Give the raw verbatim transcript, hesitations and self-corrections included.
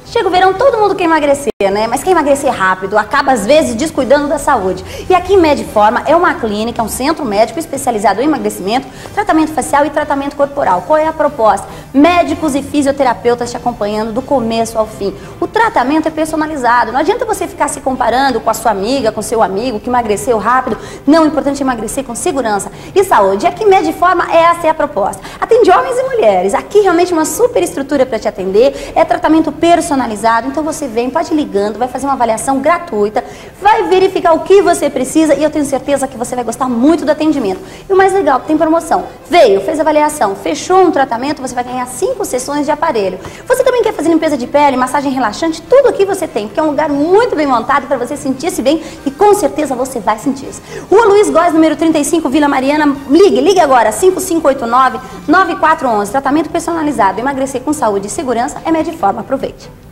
Chega o verão, todo mundo quer emagrecer, né? Mas quer emagrecer rápido, acaba às vezes descuidando da saúde. E aqui em Mediforma é uma clínica, um centro médico especializado em emagrecimento, tratamento facial e tratamento corporal. Qual é a proposta? Médicos e fisioterapeutas te acompanhando do começo ao fim. O tratamento é personalizado. Não adianta você ficar se comparando com a sua amiga, com seu amigo que emagreceu rápido. Não, o importante é emagrecer com segurança e saúde. E aqui em Mediforma essa é a proposta. Atende homens e mulheres. Aqui realmente uma super estrutura para te atender. É tratamento personalizado. Então você vem, pode ir ligando, vai fazer uma avaliação gratuita, vai verificar o que você precisa e eu tenho certeza que você vai gostar muito do atendimento. E o mais legal, tem promoção. Veio, fez a avaliação, fechou um tratamento, você vai ganhar cinco sessões de aparelho. Você também quer fazer limpeza de pele, massagem relaxante, tudo aqui você tem, porque é um lugar muito bem montado para você sentir-se bem e com certeza você vai sentir isso. Rua Luiz Góes, número trinta e cinco, Vila Mariana, ligue, ligue agora, cinco cinco oito nove, nove quatro um um, tratamento personalizado, emagrecer com saúde e segurança é Mediforma, aproveite.